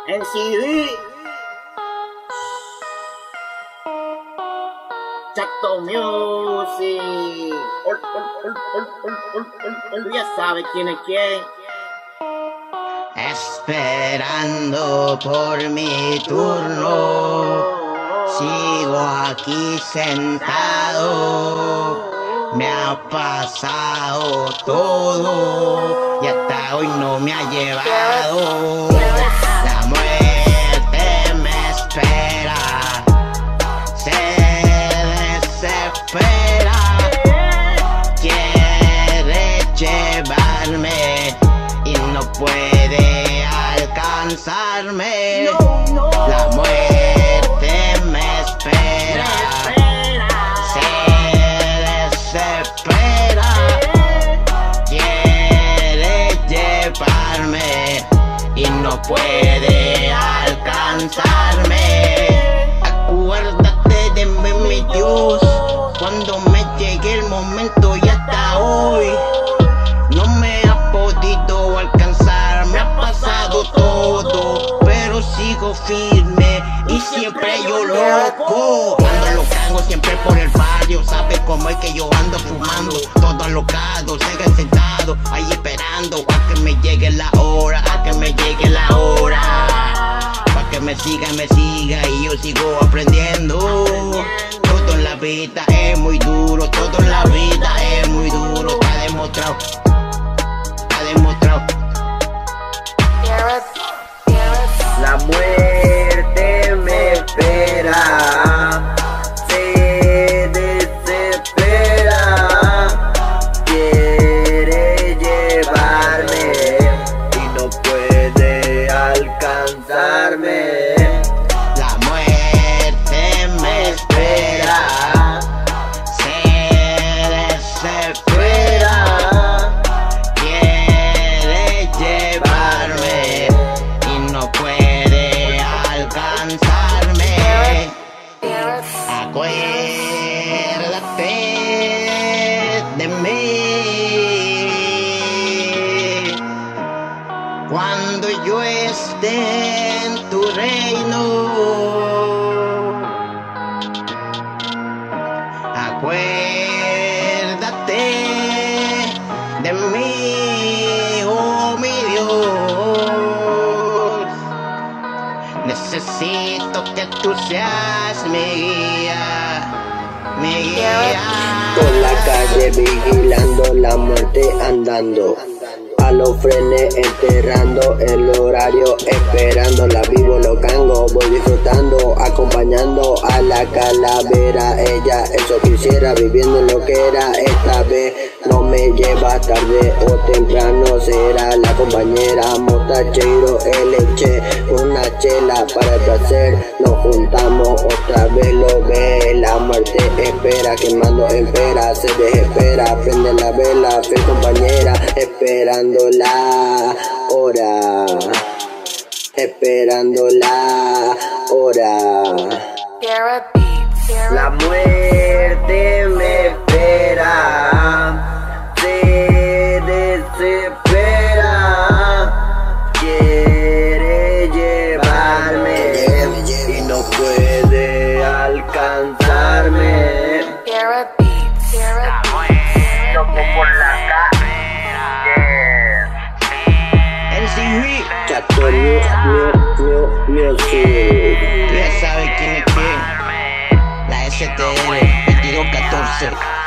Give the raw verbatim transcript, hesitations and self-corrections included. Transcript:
En C D Chato Music. Ol, ol, ol, ol, ol, ol, ol, ol. Tú ya sabes quién es quién. Esperando por mi turno, sigo aquí sentado. Me ha pasado todo y hasta hoy no me ha llevado. La muerte me espera, se desespera, quiere llevarme y no puede alcanzarme. La muerte me espera, desespera, quiere llevarme y no puede alcanzarme. Acuérdate de mí, mi Dios, cuando me llegue el momento y hasta hoy no me ha podido alcanzar. Me ha pasado todo, pero sigo firme y siempre yo loco. Ando locando siempre por el barrio, sabes cómo es que yo ando fumando, todo alocado, sigue sentado ahí esperando a que me llegue la hora, a que me llegue la hora, pa' que me siga, me siga y yo sigo aprendiendo. Todo en la vida es muy duro, todo en la vida es muy duro, está demostrado, está demostrado. La muerte me espera, se desespera, quiere llevarme y no puede alcanzarme. La muerte me espera, se desespera, quiere llevarme y no puede alcanzarme. Acuérdate de mí cuando yo esté en tu reino. Acuérdate de mí, oh mi Dios. Necesito que tú seas mi guía, mi guía. Por la calle vigilando, la muerte andando, a los frenes enterrando, el horario esperando. La vivo locango, voy disfrutando, acompañando a la calavera. Ella eso quisiera, viviendo lo que era. Esta vez no me lleva tarde o temprano, será la compañera. Mostacheiro, el leche, una chela para el placer. Nos juntamos otra vez, lo ve. La muerte espera, quemando espera, se desespera. Prende la vela, fe compañera, esperando la hora, esperando la hora. La muerte me espera, se desespera, quiere llevarme y no puede alcanzarme. Loco por la Chato Music. Tú ya sabes quién es quién. La S T R veintidós catorce.